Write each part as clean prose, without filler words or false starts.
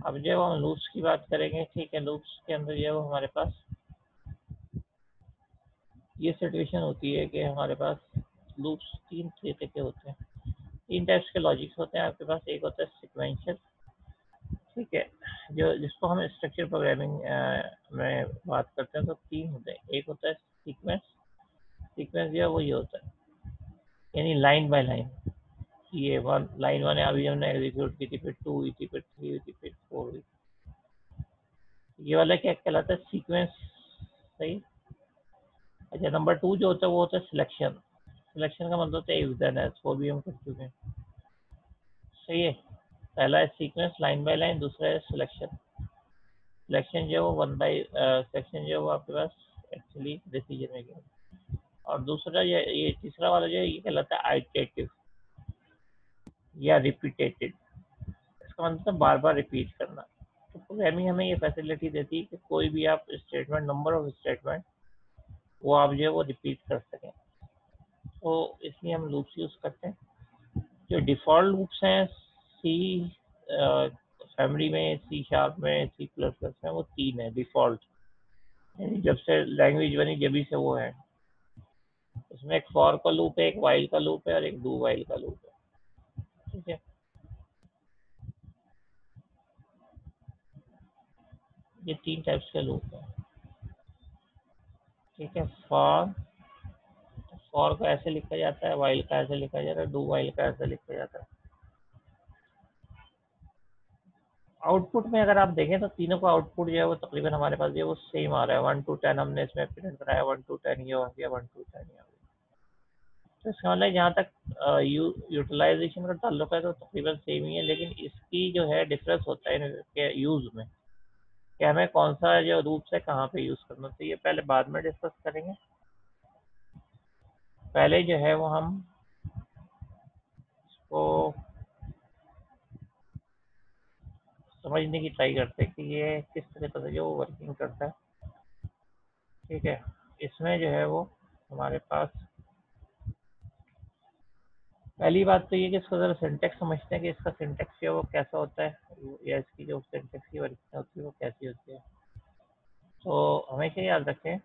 अब जो हम लूप्स की बात करेंगे, ठीक है, लूप्स के अंदर जो है हमारे पास ये सिचुएशन होती है कि हमारे पास लूप्स तीन तरीके के होते हैं, तीन टाइप्स के लॉजिक्स होते हैं आपके पास। एक होता है सिक्वेंशियल, ठीक है, जो जिसको हम स्ट्रक्चर प्रोग्रामिंग में बात करते हैं तो तीन होते हैं। एक होता है सीक्वेंस, सीक्वेंस जो है वो ये होता है यानी लाइन बाय लाइन, ये वन लाइन वन है, अभी हमने एग्जीक्यूट की थी, फिर 2 हुई थी, फिर 3 हुई थी, फिर 4 हुई, ये वाला क्या कहलाता है, सीक्वेंस। सही। अच्छा, नंबर 2 जो होता है वो होता है सिलेक्शन। सिलेक्शन का मतलब होता है इफ देन एल्स, वो भी हम कर चुके हैं। सही है। पहला है सीक्वेंस लाइन बाय लाइन, दूसरा है सिलेक्शन। सिलेक्शन जो है वो वन बाई सेक्शन जो है वो आपके पास एक्चुअली डिसीजन मेकिंग। और दूसरा ये तीसरा वाला जो है ये कहलाता है आइटरेटिव या रिपीटेटेड। इसका मतलब है बार बार रिपीट करना। तो प्रोग्रामिंग हमें ये फैसिलिटी देती है कि कोई भी आप स्टेटमेंट, नंबर ऑफ स्टेटमेंट, वो आप जो है वो रिपीट कर सकें। तो इसलिए हम लूप्स यूज़ करते हैं। जो डिफ़ॉल्ट लूप्स हैं सी फैमिली में, सी शार्प में, सी प्लस प्लस में, वो तीन है डिफ़ॉल्ट, यानी जब से लैंग्वेज बनी जभी से वो है। इसमें एक फॉर का लूप है, एक वाइल का लूप है और एक डू वाइल का लूप है। ठीक है, ये तीन टाइप्स के लूप हैं। ठीक है, फॉर का ऐसे लिखा जाता है, वाइल का ऐसे लिखा जाता है, डू वाइल का ऐसे लिखा जाता है। आउटपुट में अगर आप देखें तो तीनों का आउटपुट जो है वो तकरीबन हमारे पास जो है वो सेम आ रहा है। 1 to 10 हमने इसमें प्रिंट कराया, 1 to 10 ये हो गया, 1 to 10 ये हो गया। तो इसका मतलब जहाँ तक यूटिलाइजेशन का ताल्लुक है तो तकरीबन सेम ही है, लेकिन इसकी जो है डिफरेंस होता है इनके यूज़ में, कि हमें कौन सा जो रूप से कहाँ पे यूज़ करना चाहिए, पहले बाद में डिस्कस करेंगे। पहले जो है वो हम इसको समझने की ट्राई करते हैं कि ये किस तरीके से जो वर्किंग करता है। ठीक है, इसमें जो है वो हमारे पास पहली बात तो ये कि इसका ज़रा सिंटेक्स समझते हैं कि इसका सिंटेक्स जो है वो कैसा होता है, या इसकी जो सिंटेक्स की वर्किंग होती है वो कैसी होती है। तो हमेशा याद रखें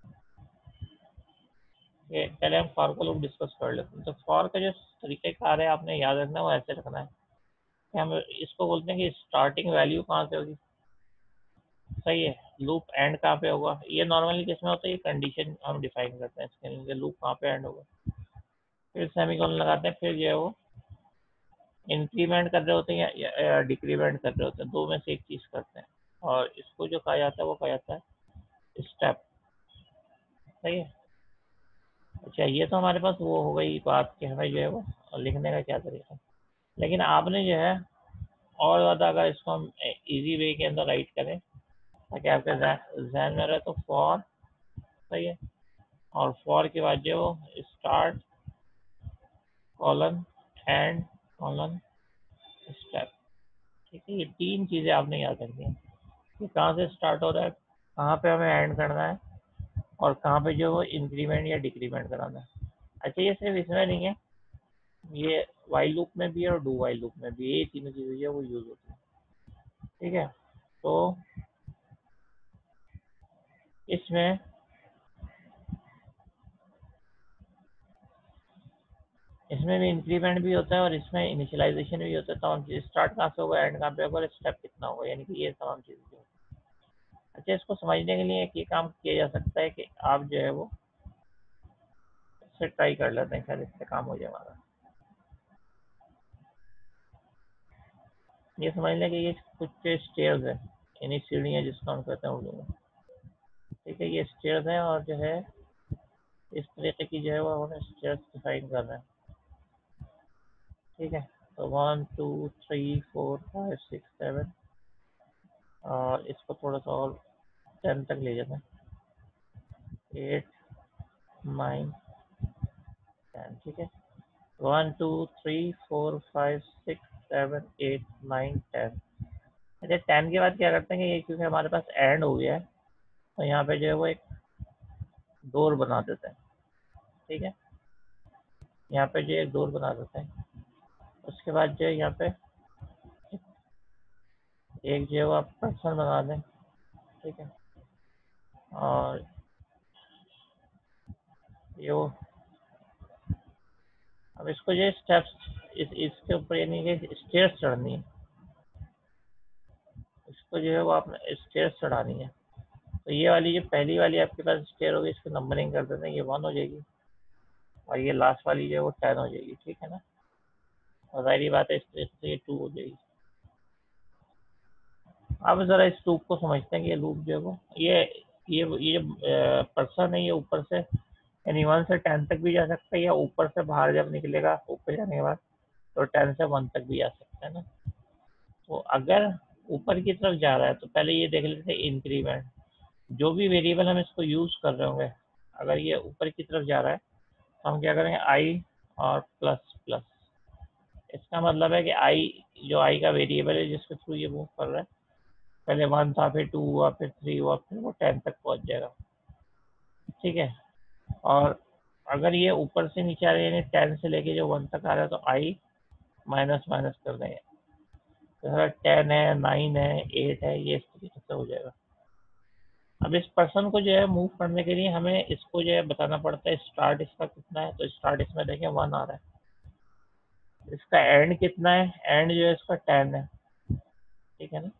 कि पहले हम फॉर का लूप डिस्कस कर लेते हैं। तो फॉर का जो तरीक़ेकार है आपने याद रखना है वो ऐसे रखना है कि हम इसको बोलते हैं कि स्टार्टिंग वैल्यू कहाँ से होगी। सही है। लूप एंड कहाँ पे होगा, ये नॉर्मली किसमें होता है, ये कंडीशन हम डिफाइन करते हैं इसके लिए, लूप कहाँ पे एंड होगा। फिर सेमीकोलन लगाते हैं, फिर जो है वो इंक्रीमेंट कर रहे होते हैं या डिक्रीमेंट कर रहे होते हैं, दो में से एक चीज़ करते हैं। और इसको जो कहा जाता है वो कहा जाता है स्टेप। सही है। अच्छा, ये तो हमारे पास वो हो गई बात कि हमें जो है वो लिखने का क्या तरीका, लेकिन आपने जो है और ज़्यादा अगर इसको हम इजी वे के अंदर राइट करें ताकि आपके जहन में रहे, तो फॉर। सही है। और फॉर के बाद जो start colon end colon step. ठीक है, ये तीन चीज़ें आपने याद रखनी है कि कहाँ से स्टार्ट हो रहा है, कहाँ पे हमें एंड करना है, और कहाँ पे जो वो इंक्रीमेंट या डिक्रीमेंट कराना है। अच्छा, ये सिर्फ इसमें नहीं है, ये वाइल लूप में भी है और डू वाइल लूप में भी, ये तीनों चीज़ें जो है वो यूज़ होती है। ठीक है, तो इसमें इसमें भी इंक्रीमेंट भी होता है और इसमें इनिशियलाइजेशन भी होता है। तमाम चीज़ स्टार्ट कहाँ से होगा, एंड कहाँ पे होगा और स्टेप कितना होगा, यानी कि ये तमाम चीज़ें जो। अच्छा, इसको समझने के लिए एक ये काम किया जा सकता है कि आप जो है वो इससे ट्राई कर लेते हैं, शायद इससे काम हो जाए हमारा। ये समझ लें कि ये कुछ स्टेयर्स है, यानी सीढ़ियाँ जिसको हम कहते हैं उर्दू में। ठीक है, ये स्टेयर्स हैं और जो है इस तरीके की जो है वो हमें स्टेयर्स डिफाइन कर रहे हैं। ठीक है, तो 1 2 3 4 5 6 7, और इसको थोड़ा सा और 10 तक ले जाते हैं, 8 9 10। ठीक है, 1 2 3 4 5 6 7 8 9 10। अच्छा, 10 के बाद क्या करते हैं कि ये क्योंकि हमारे पास एंड हो गया है तो यहाँ पे जो है वो एक डोर बना देते हैं। ठीक है, यहाँ पे जो एक डोर बना देते हैं, उसके बाद जो है यहाँ पे एक जो है वो आप पर्सन बना दें, ठीक है, और ये वो अब इसको जो स्टेप्स इसके ऊपर यानी कि स्टेयर्स चढ़नी है, इसको जो है वो आपने स्टेयर्स चढ़ानी है। तो ये वाली जो पहली वाली आपके पास स्टेयर होगी इसको नंबरिंग कर देते हैं, ये 1 हो जाएगी और ये लास्ट वाली जो है वो 10 हो जाएगी, ठीक है ना। और जाहिर बात है इससे ये 2 हो जाएगी। अब ज़रा इस लूप को समझते हैं कि ये लूप जो है वो ये जो पर्सन है ये ऊपर से यानी 1 से 10 तक भी जा सकता है, या ऊपर से बाहर जब निकलेगा ऊपर जाने के बाद तो 10 से 1 तक भी आ सकता है ना। तो अगर ऊपर की तरफ जा रहा है तो पहले ये देख लेते हैं इंक्रीमेंट, जो भी वेरिएबल हम इसको यूज़ कर रहे होंगे, अगर ये ऊपर की तरफ जा रहा है तो हम क्या करेंगे आई और प्लस प्लस। इसका मतलब है कि आई जो आई का वेरिएबल है जिसके थ्रू ये मूव कर रहा है, पहले 1 था, फिर 2 हुआ, फिर 3 हुआ, फिर वो 10 तक पहुंच जाएगा, ठीक है। और अगर ये ऊपर से नीचे आ रहा है यानी 10 से लेके जो 1 तक आ रहा है तो आई माइनस माइनस कर देंगे, तो 10 है, 9 है, 8 है, ये इस तरीके से हो जाएगा। अब इस पर्सन को जो है मूव करने के लिए हमें इसको जो है बताना पड़ता है स्टार्ट इसका कितना है, तो स्टार्ट इसमें देखें 1 आ रहा है, इसका एंड कितना है, एंड जो है इसका 10 है, ठीक है ना,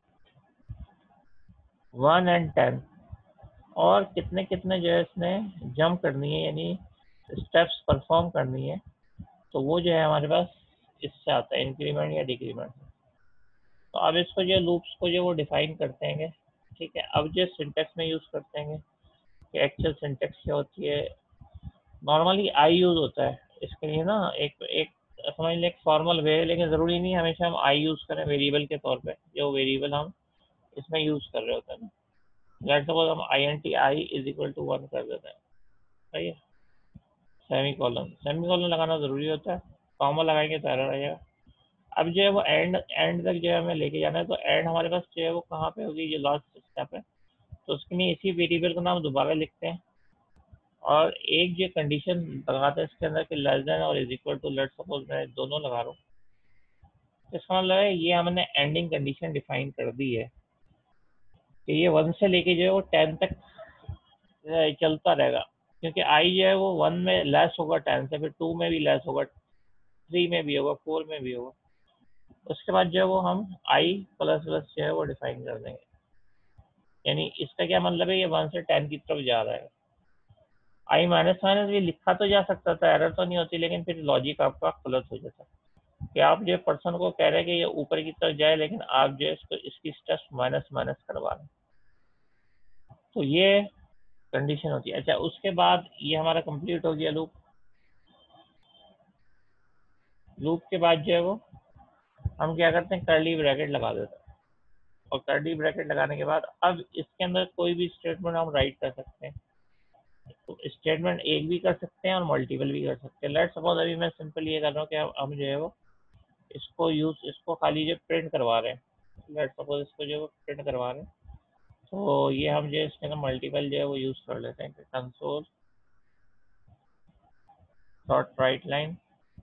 1 एंड 10। और कितने कितने जो है इसने जंप करनी है यानी स्टेप्स परफॉर्म करनी है, तो वो जो है हमारे पास इससे आता है इंक्रीमेंट या डिक्रीमेंट। तो अब इसको जो लूप्स को जो वो डिफाइन करते हैं, ठीक है। अब जो सिंटेक्स में यूज़ करते हैं कि एक्चुअल सिंटेक्स क्या होती है, नॉर्मली आई यूज़ होता है इसके लिए ना, एक एक समझ लें एक फॉर्मल वे है, लेकिन ज़रूरी नहीं हमेशा हम आई यूज़ करें वेरिएबल के तौर पे, जो वेरिएबल हम इसमें यूज़ कर रहे होते हैं ना। लेट्स सपोज हम I N T I is equal to 1 कर देते हैं, सही है। सेमी कॉलन लगाना ज़रूरी होता है, कॉमा लगाएंगे तो एरर आ जाएगा। अब जो है वो एंड एंड तक जो है हमें लेके जाना है, तो एंड हमारे पास जो है वो कहाँ पे होगी, जो लास्ट स्टेप है, तो उसके लिए इसी वेरिएबल का नाम दोबारा लिखते हैं और एक जो कंडीशन लगाते हैं इसके अंदर कि लेस देन और is equal to, let's suppose मैं दोनों लगा रहा हूँ, तो इसका मतलब है ये हमने एंडिंग कंडीशन डिफाइन कर दी है कि ये 1 से लेके जो है वो 10 तक चलता रहेगा, क्योंकि आई जो है वो 1 में लेस होगा 10 से, फिर 2 में भी लेस होगा, 3 में भी होगा, 4 में भी होगा। उसके बाद जो है वो हम आई प्लस प्लस जो है वो डिफाइन कर देंगे, यानी इसका क्या मतलब है ये 1 से 10 की तरफ जा रहा है। आई माइनस माइनस भी लिखा तो जा सकता था, एरर तो नहीं होती, लेकिन फिर लॉजिक आपका गलत हो जाता कि आप जो पर्सन को कह रहे हैं कि ये ऊपर की तरफ जाए, लेकिन आप जो है इसको इसकी स्टेप्स माइनस माइनस करवा रहे हैं, तो ये कंडीशन होती है। अच्छा, उसके बाद ये हमारा कंप्लीट हो गया लूप। लूप के बाद जो है वो हम क्या करते हैं, कर्ली ब्रैकेट लगा देते हैं, और कर्ली ब्रैकेट लगाने के बाद अब इसके अंदर कोई भी स्टेटमेंट हम राइट कर सकते हैं, तो स्टेटमेंट एक भी कर सकते हैं और मल्टीपल भी कर सकते हैं। लेट्स सपोज अभी मैं सिंपल ये कर रहा हूँ कि हम जो है वो इसको खाली जो प्रिंट करवा रहे हैं, लेट्स सपोज इसको जो प्रिंट करवा रहे हैं, तो ये हम जो इसके अंदर मल्टीपल जो है वो यूज़ कर लेते हैं कि console dot write line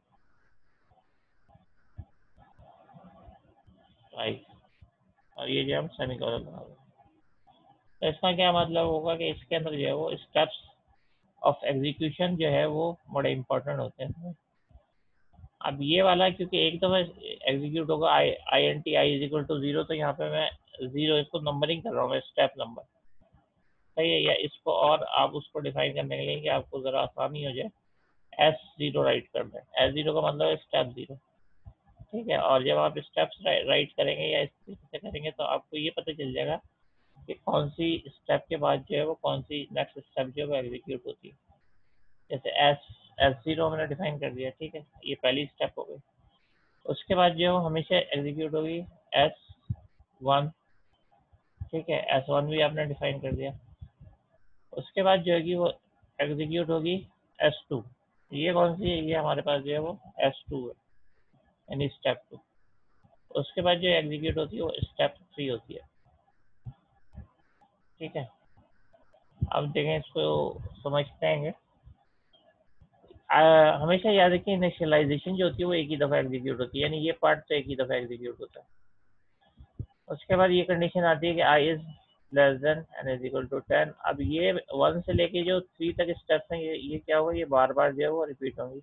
right, और ये जो हम सेमीकोलन लगा रहे हैं, तो इसका क्या मतलब होगा कि इसके अंदर जो है वो स्टेप्स ऑफ एग्जीक्यूशन जो है वो बड़े इंपॉर्टेंट होते हैं। अब ये वाला क्योंकि एक दफ़ा एग्जीक्यूट होगा I I N T I is equal to 0, तो यहाँ पे मैं 0 इसको नंबरिंग कर रहा हूँ मैं स्टेप नंबर, सही है। या इसको और आप उसको डिफाइन करने के लिए कि आपको ज़रा आसानी हो जाए, S0 राइट कर दें, S0 का मतलब है स्टेप 0, ठीक है। और जब आप स्टेप्स राइट करेंगे या इस तरीके से करेंगे तो आपको ये पता चल जाएगा कि कौन सी स्टेप के बाद जो है वो कौन सी नेक्स्ट स्टेप जो है वो एग्जीक्यूट होती है। जैसे S0 हमने डिफाइन कर दिया, ठीक है, ये पहली स्टेप हो गई। उसके बाद जो है वो हमेशा एग्जीक्यूट होगी S1, ठीक है, S1 भी आपने डिफाइन कर दिया। उसके बाद जो है वो एग्जीक्यूट होगी S2, ये कौन सी है, ये हमारे पास जो है वो S2 है यानी स्टेप 2। उसके बाद जो एग्जीक्यूट होती है वो स्टेप 3 होती है, ठीक है। अब देखें इसको समझते हैं। हमेशा याद रखिए इनिशियलाइजेशन जो होती है वो एक ही दफ़ा एग्जीक्यूट होती है, यानी ये पार्ट तो एक ही दफ़ा एग्जीक्यूट होता है। उसके बाद ये कंडीशन आती है कि I is less than N is equal to 10। अब ये 1 से लेके जो 3 तक स्टेप्स हैं ये क्या होगा, ये बार बार जो है वो रिपीट होंगी।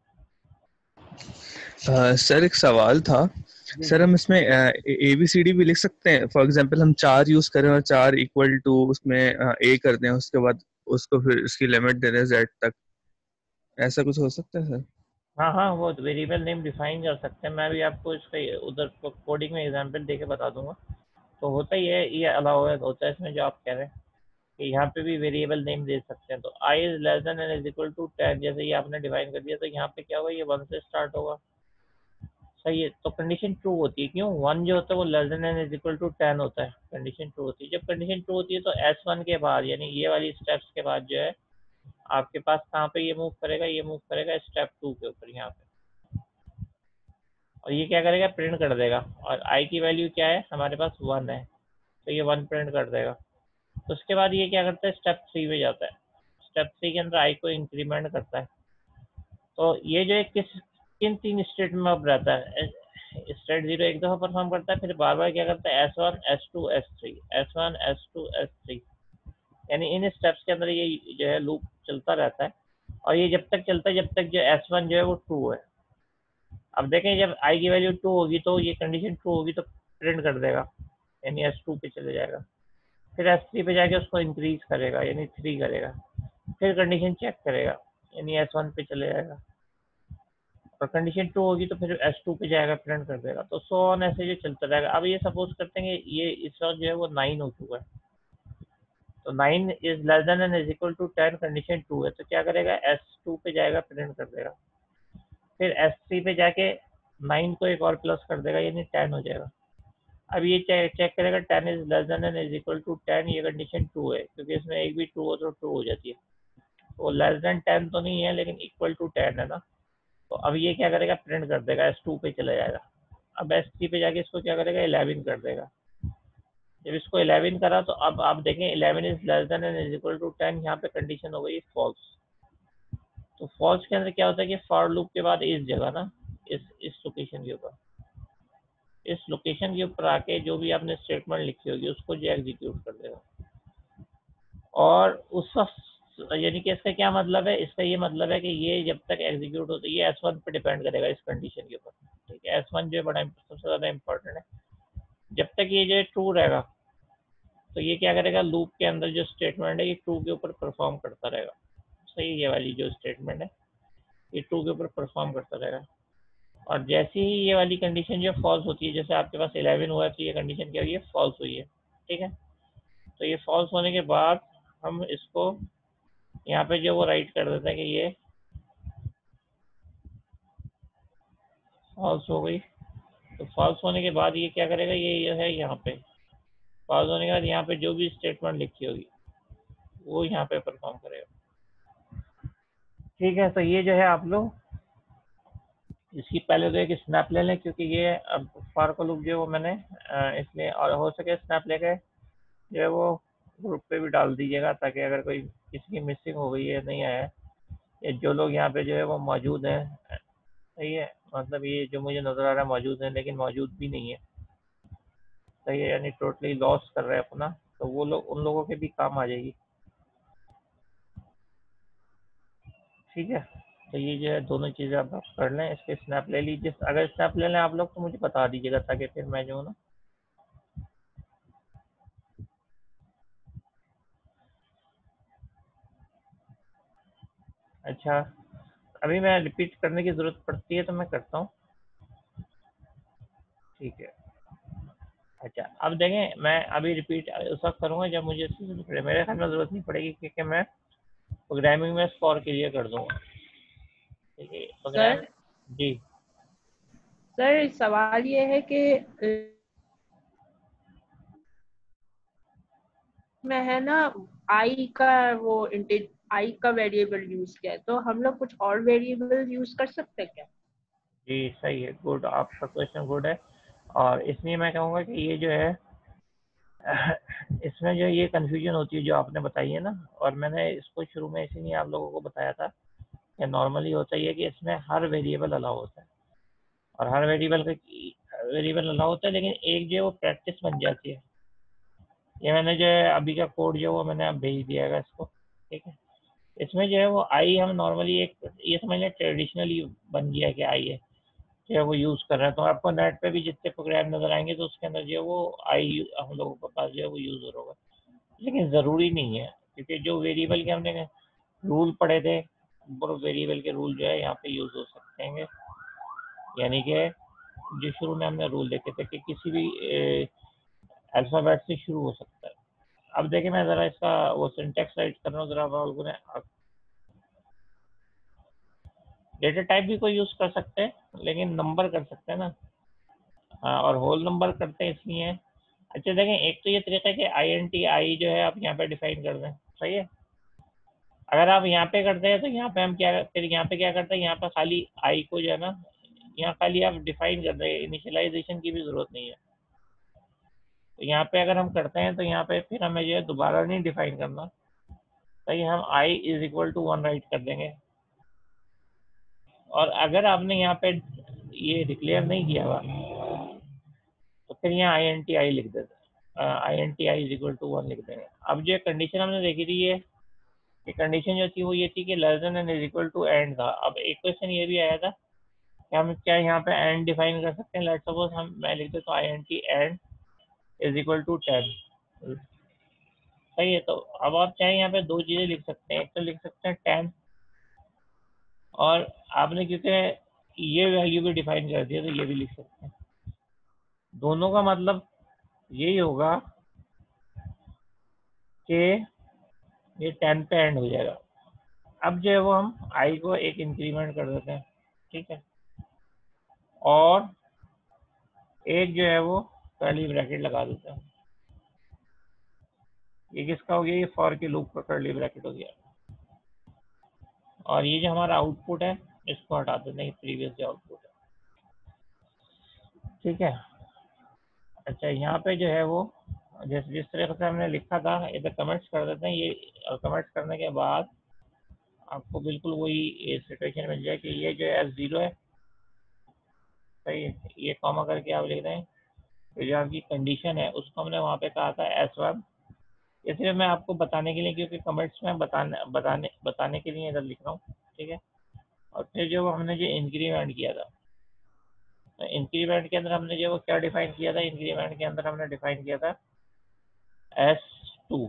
सर एक सवाल था जी सर, जी। हम इसमें ABCD भी लिख सकते हैं? फॉर एग्जांपल हम 4 यूज करें और 4 इक्वल टू उसमें A कर दें, उसके बाद उसको फिर उसकी लिमिट दे दें Z तक, ऐसा कुछ हो सकता है सर? हाँ हाँ, वो वेरिएबल नेम डिफाइन कर सकते हैं। मैं भी आपको इसका उधर कोडिंग में एग्जांपल देके बता दूंगा। तो होता ही है, ये अलाउ होता है इसमें जो आप कह रहे हैं कि यहाँ पे भी वेरिएबल नेम दे सकते हैं। तो I is less than N is equal to 10 जैसे ये आपने डिफाइन कर दिया, तो यहाँ पे क्या होगा, ये 1 से स्टार्ट होगा। सही है, तो कंडीशन ट्रू होती है। क्यों? 1 जो होता है वो less than N is equal to 10 होता है, कंडीशन ट्रू होती है। जब कंडीशन ट्रू होती है तो S1 के बाद, यानी ये वाली स्टेप्स के बाद जो है आपके पास कहाँ पे ये मूव करेगा, ये मूव करेगा स्टेप 2 के ऊपर यहाँ पे। और ये क्या करेगा, प्रिंट कर देगा। और आई की वैल्यू क्या है, हमारे पास 1 है, तो ये 1 प्रिंट कर देगा। तो उसके बाद ये क्या करता है, स्टेप 3 में जाता है। स्टेप 3 के अंदर आई को इंक्रीमेंट करता है। तो ये जो है किन 3 स्टेट में अब रहता है, स्टेट 0 एक दफ़ा परफॉर्म करता है, फिर बार बार क्या करता है, S1 S2 S3 S1 S2 S3, यानी इन स्टेप्स के अंदर ये जो है लूप चलता रहता है। और ये जब तक चलता है जब तक जो S1 जो है वो ट्रू है। अब देखें, जब आई की वैल्यू 2 होगी तो ये कंडीशन ट्रू होगी तो प्रिंट कर देगा, यानी S2 पे चले जाएगा। फिर S3 पे जाके उसको इंक्रीज करेगा, यानी 3 करेगा। फिर कंडीशन चेक करेगा, यानी S1 पे चले जाएगा। और कंडीशन ट्रू होगी तो फिर S2 पे जाएगा, प्रिंट कर देगा। तो सो ऑन ऐसे जो चलता रहेगा। अब ये सपोज करते हैं कि ये इस वक्त जो है वो 9 हो चुका है, तो 9 is less than and is equal to 10, condition true है, तो क्या करेगा, S2 पे जाएगा, प्रिंट कर देगा। फिर S3 पे जाके 9 को एक और प्लस कर देगा, यानी 10 हो जाएगा। अब ये चेक करेगा 10 is less than and is equal to 10, ये कंडीशन ट्रू है, क्योंकि इसमें एक भी ट्रू हो तो ट्रू हो जाती है। तो लेस देन 10 तो नहीं है, लेकिन इक्वल टू 10 है ना। तो अब ये क्या करेगा, प्रिंट कर देगा, S2 पे चला जाएगा। अब S3 पे जाके इसको क्या करेगा, 11 कर देगा। जब इसको 11 करा तो अब आप देखें 11 is less than and is equal to 10, यहाँ पे कंडीशन हो गई फॉल्स। तो फॉल्स के अंदर क्या होता है कि फॉर लूप के बाद इस जगह ना, इस लोकेशन के ऊपर, इस लोकेशन के ऊपर आके जो भी आपने स्टेटमेंट लिखी होगी उसको जो एग्जीक्यूट कर देगा। और उस वक्त, यानी कि इसका क्या मतलब है, इसका ये मतलब है कि ये जब तक एग्जीक्यूट होता है, ये S1 पे डिपेंड करेगा, इस कंडीशन के ऊपर। ठीक है, S1 जो है बड़ा सबसे ज़्यादा इंपॉर्टेंट है। जब तक ये जो है ट्रू रहेगा तो ये क्या करेगा, लूप के अंदर जो स्टेटमेंट है ये ट्रू के ऊपर परफॉर्म करता रहेगा। सही, ये वाली जो स्टेटमेंट है ये ट्रू के ऊपर परफॉर्म करता रहेगा। और जैसे ही ये वाली कंडीशन जो फॉल्स होती है, जैसे आपके पास 11 हुआ है तो ये कंडीशन क्या हुई है, फॉल्स हुई है। ठीक है, तो ये फॉल्स होने के बाद हम इसको यहाँ पे जो वो राइट कर देते हैं कि ये फॉल्स हो गई। तो फॉल्स होने के बाद ये क्या करेगा, ये है यहाँ पे फॉल्स होने के बाद यहाँ पे जो भी स्टेटमेंट लिखी होगी वो यहाँ पे परफॉर्म करेगा। ठीक है, तो ये जो है आप लोग इसकी पहले तो एक स्नैप ले लें, क्योंकि ये अब फार का लूप जो है वो मैंने इसलिए, और हो सके स्नैप लेके जो है वो ग्रुप पे भी डाल दीजिएगा, ताकि अगर कोई किसी की मिसिंग हो गई है, नहीं आया है, या जो लोग यहाँ पे जो है वो मौजूद हैं, सही है, मतलब ये जो मुझे नज़र आ रहा है मौजूद है लेकिन मौजूद भी नहीं है, सही है, यानी टोटली लॉस कर रहे हैं अपना, तो वो लोग, उन लोगों के भी काम आ जाएगी। ठीक है, तो ये जो है दोनों चीज़ें आप कर लें, इसके स्नैप ले लीजिए। अगर स्नैप ले लें आप लोग तो मुझे बता दीजिएगा, ताकि फिर मैं जो हूँ ना, अच्छा, अभी मैं रिपीट करने की ज़रूरत पड़ती है तो मैं करता हूँ। ठीक है, अच्छा, अब देखें, मैं अभी रिपीट उस वक्त करूँगा जब मुझे मेरे ख्याल में ज़रूरत नहीं पड़ेगी, क्योंकि मैं प्रोग्रामिंग में फॉर क्लियर कर दूँगा। ठीक है, प्रोग्राम। सर जी सर सवाल ये है कि में है ना, आई का वो आई का वेरिएबल यूज किया है, तो हम लोग कुछ और वेरिएबल यूज कर सकते हैं क्या? जी, सही है, गुड, आपका क्वेश्चन गुड है। और इसमें मैं कहूँगा कि ये जो है इसमें जो ये कन्फ्यूजन होती है जो आपने बताई है ना, और मैंने इसको शुरू में इसीलिए आप लोगों को बताया था कि नॉर्मली होता ही है कि इसमें हर वेरिएबल अलाउ होता है, और हर वेरिएबल का वेरिएबल अलाउ होता है, लेकिन एक जो है वो प्रैक्टिस बन जाती है। ये मैंने जो है अभी का कोड जो है वो मैंने अब भेज दिया है इसको, ठीक है। इसमें जो है वो आई हम नॉर्मली एक ये समझ लें ट्रेडिशनली बन गया कि आई है जो है वो यूज़ कर रहे हैं। तो आपको नेट पे भी जितने प्रोग्राम नज़र आएंगे तो उसके अंदर जो है वो आई हम लोगों के पास जो है वो यूज़ होगा, लेकिन ज़रूरी नहीं है, क्योंकि जो वेरिएबल के हमने रूल पढ़े थे वो वेरिएबल के रूल जो है यहाँ पे यूज़ हो सकते हैं। यानी कि जो शुरू में हमने रूल देखे थे कि किसी भी अल्फ़ाबेट से शुरू हो सकता है। अब देखिए मैं ज़रा इसका वो सिंटेक्स राइट कर रहा हूँ, ज़रा आप लोगों ने डेटा टाइप भी कोई यूज़ कर सकते हैं, लेकिन नंबर कर सकते हैं ना। हाँ, और होल नंबर करते हैं इसलिए। अच्छा देखें, एक तो ये तरीका है कि आई जो है आप यहाँ पे डिफाइन कर दें, सही है। अगर आप यहाँ पे करते हैं तो यहाँ पे हम क्या फिर यहाँ पे क्या करते हैं, यहाँ पे खाली आई को जो है ना यहाँ खाली आप डिफाइन कर रहे हैं, इनिशियलाइजेशन की भी ज़रूरत नहीं है। तो यहाँ पे अगर हम करते हैं तो यहाँ पे फिर हमें जो है दोबारा नहीं डिफाइन करना, तो ये हम I is equal to 1 write कर देंगे। और अगर आपने यहाँ पे ये डिक्लेयर नहीं किया हुआ तो फिर यहाँ आई लिख देते हैं, आई इज इक्वल टू 1 लिख देंगे। अब जो कंडीशन हमने देखी थी ये कंडीशन जो थी वो ये थी कि less than and is equal to and था। अब एक क्वेश्चन ये भी आया था कि हम क्या यहाँ पे एंड डिफाइन कर सकते हैं। लेट्स सपोज हम मैं लिख देता हूँ एंड इज इक्वल टू 10, सही है। तो अब आप चाहे यहाँ पे दो चीज़ें लिख सकते हैं, एक तो लिख सकते हैं 10, और आपने क्योंकि ये वैल्यू भी डिफाइन कर दिया तो ये भी लिख सकते हैं। दोनों का मतलब यही होगा कि ये 10 पे एंड हो जाएगा। अब जो है वो हम आई को एक इंक्रीमेंट कर देते हैं, ठीक है, और एक जो है वो कर्ली ब्रैकेट लगा देते हैं। ये किसका हो गया, ये फॉर के लूप का कर्ली ब्रैकेट हो गया। और ये जो हमारा आउटपुट है इसको हटा देते हैं, प्रीवियस जो आउटपुट है, ठीक है। अच्छा यहाँ पे जो है वो जिस तरह से हमने लिखा था इधर कमेंट्स कर देते हैं। ये कमेंट्स करने के बाद आपको बिल्कुल वही सिचुएशन मिल जाए कि ये जो है F0 है, सही है। ये कॉमा करके आप लिख दें, तो जो आपकी कंडीशन है उसको हमने वहाँ पे कहा था S1। ये सिर्फ मैं आपको बताने के लिए, क्योंकि कमेंट्स में बताने के लिए इधर लिख रहा हूँ, ठीक है। और फिर जो हमने जो इंक्रीमेंट किया था, तो इंक्रीमेंट के अंदर हमने जो वो क्या डिफाइन किया था, इंक्रीमेंट के अंदर हमने डिफाइन किया था S